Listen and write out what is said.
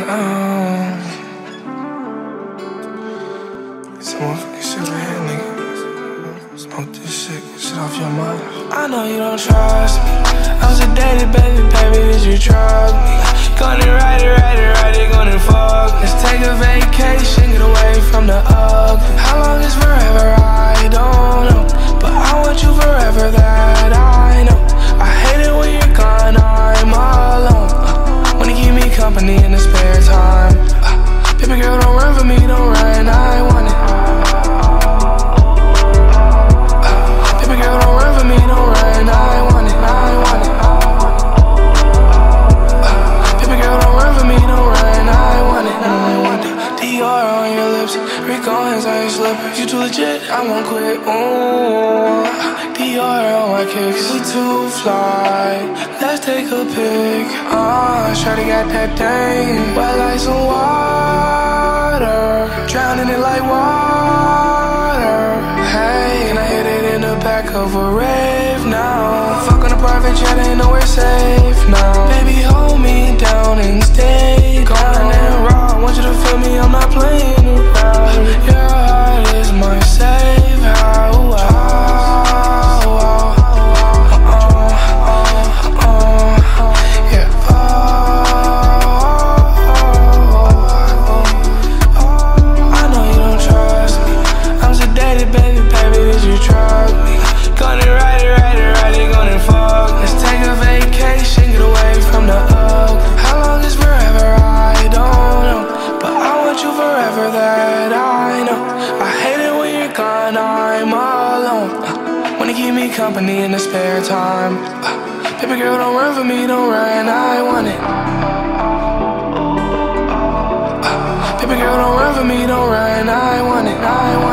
Some motherfucking shit right here, nigga. Smoke this shit, get shit off your mind. I know you don't trust me. I'm sedated, baby, did you trust me? Gonna ride it, gonna fuck. Let's take a vacation, get away from the ugly. How long is forever? I don't know, but I want you forever, that I know. I hate it when you're gone, I'm alone. Wanna keep me company in the spare time. Baby girl, don't run for me, don't run, I want it. Baby girl, don't run for me, don't run, I want it, I want it. Baby girl, don't run for me, don't run, I want it, I want it. Dior on your lips, Rick on hands on your slippers. You too legit, I won't quit, ooh. Dior on my kicks, we too fly. Let's take a pic, shawty got that thing wet like some water, drowning it like water. Hey, and I hit it in the back of a rave now. Fuck on a private jet, ain't nowhere safe now. Baby, hold me down and stay down and raw. I want you to feel me, I'm not playing around. Your heart is my safe house. Company in the spare time. Baby girl, don't run for me, don't run, I want it. Baby girl, don't run for me, don't run, I want it, I want it.